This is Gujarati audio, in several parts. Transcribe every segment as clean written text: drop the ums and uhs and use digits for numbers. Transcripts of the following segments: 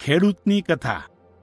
ખેડૂતની કથા।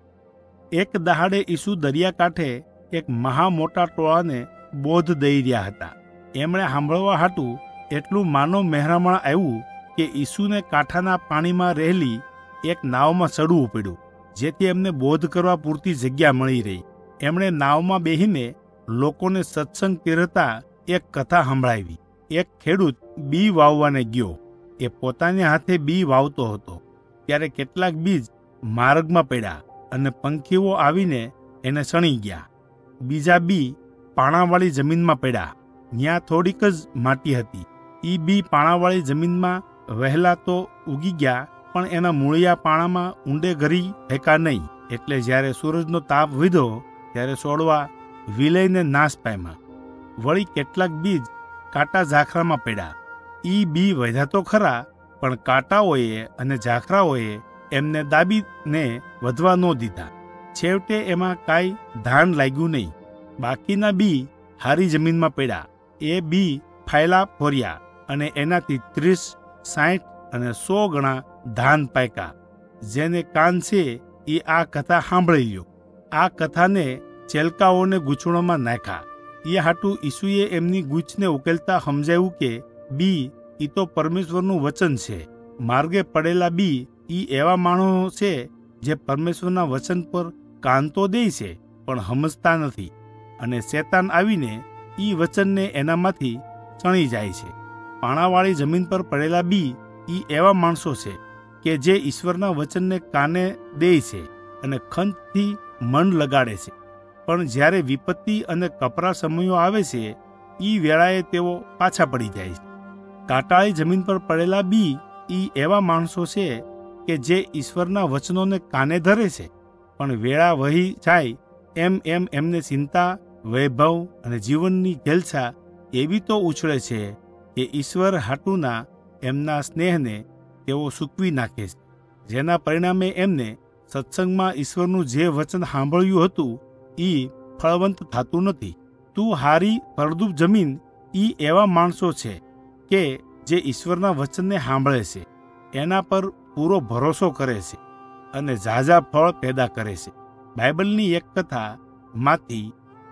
એક દહાડે ઈસુ દરિયાકાંઠે એક મહા મોટા ટોળાને બોધ દઈ રહ્યા હતા। એમણે સાંભળવા હાટું એટલું માનવ મહેરામણ આવ્યું કે ઈસુને કાંઠાના પાણીમાં રહેલી એક નાવમાં ચડવું પડ્યું, જેથી એમને બોધ કરવા પૂરતી જગ્યા મળી રહી। એમણે નાવમાં બેહીને લોકોને સત્સંગ કરતા એક કથા સંભળાવી। એક ખેડૂત બી વાવવાને ગયો। એ પોતાને હાથે બી વાવતો હતો, ત્યારે કેટલાક બીજ માર્ગમાં પડ્યા અને પંખીઓ આવીને એને સણી ગયા। બીજા બી પાણાવાળી જમીનમાં પડ્યા, ત્યાં થોડીક જ માટી હતી। એ બી પાણાવાળી જમીનમાં વહેલા તો ઉગી ગયા, પણ એના મૂળિયા પાણામાં ઊંડે ઘરી ફેંકા નહીં, એટલે જ્યારે સૂરજનો તાપ વધ્યો ત્યારે છોડવા વિલઈને નાશ પામ્યા। વળી કેટલાક બીજ કાંટા ઝાખરામાં પડ્યા। ઈ બી વધ્યા તો ખરા, પણ કાંટાઓએ અને ઝાખરાઓએ એમને દાબીને વધવા ન દીધા। છેવટે એમાં કાંઈ ધાન લાગ્યું નહીં। બાકીના બી હારી જમીનમાં પડ્યા। એ બી ફાયલા ફોર્યા અને એનાથી 30, 60 અને 100 ગણા ધાન પાક્યા। જેને કાન છે એ આ કથા સાંભળી લ્યો। આ કથાને ચેલકાઓને ગૂંચવણમાં નાખ્યા। એ હાટું ઈસુએ એમની ગૂંચને ઉકેલતા સમજાવ્યું કે બી એ તો પરમેશ્વરનું વચન છે। માર્ગે પડેલા બી એ એવા માણસો છે જે પરમેશ્વરના વચન પર કાન તો દે છે, પણ સમજતા નથી, અને શેતાન આવીને એ વચનને એનામાંથી ચણી જાય છે। પાણાવાળી જમીન પર પડેલા બી એ એવા માણસો છે કે જે ઈશ્વરના વચનને કાને દે છે અને ખંતથી મન લગાડે છે, પણ જ્યારે વિપત્તિ અને કપરા સમયો આવે છે એ વેળાએ તેઓ પાછા પડી જાય છે। કાંટાળી જમીન પર પડેલા બી એ એવા માણસો છે કે જે ઈશ્વરના વચનોને કાને ધરે છે, પણ વેળા વહી જાય એમ એમને ચિંતા, વૈભવ અને જીવનની ઘેલછા એવી તો ઉછળે છે કે ઈશ્વર હાટુના એમના સ્નેહને તેઓ સૂકવી નાખે છે, જેના પરિણામે એમને સત્સંગમાં ઈશ્વરનું જે વચન સાંભળ્યું હતું એ ફળવંત થતું નથી। તું હારી ફળદ્રુપ જમીન એ એવા માણસો છે કે જે ઈશ્વરના વચનને સાંભળે છે, એના પર પૂરો ભરોસો કરે છે અને ઝાઝા ફળ પેદા કરે છે। બાઇબલની એક કથા માથી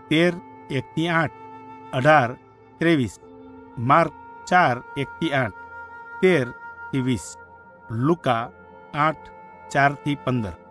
13:1-8, 18:23, માર્ક 4:1-8, 13-20, લુકા 8:4-15।